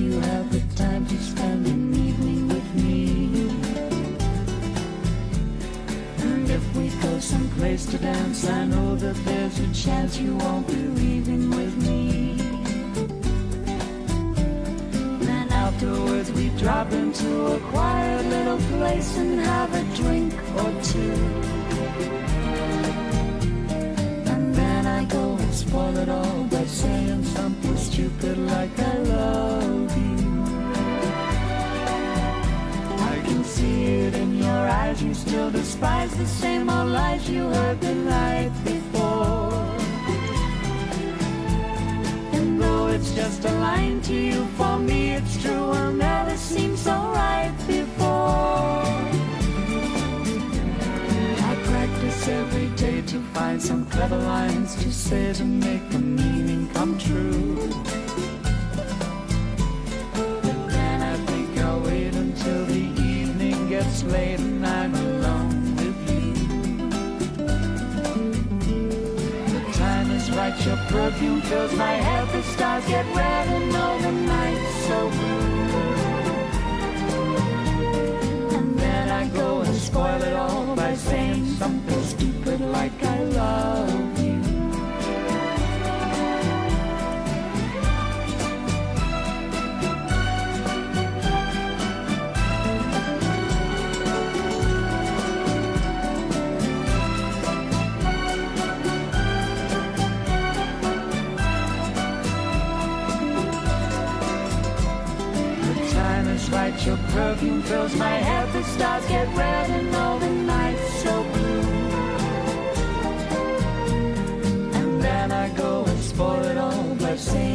you have the time to spend an evening with me. And if we go someplace to dance, I know that there's a chance you won't be leaving with me. Then afterwards we drop into a quiet little place and have a drink or two. And then I go and spoil it all by saying something stupid like I love you. I can see it in your eyes, you still despise the same old lies you heard the night before. And though it's just a line to you, for me it's true, will never seem so right before. I practice every day to find some clever lines to say to make the meaning come true. But then I think I'll wait until the evening gets late and I'm alone with you. The time is right, your perfume fills my head, the stars get red and all the night's so blue. And then I go and spoil it all by saying something stupid like I love you. Right, your perfume fills my head, the stars get red and all the night's so blue. And then I go and spoil it all by saying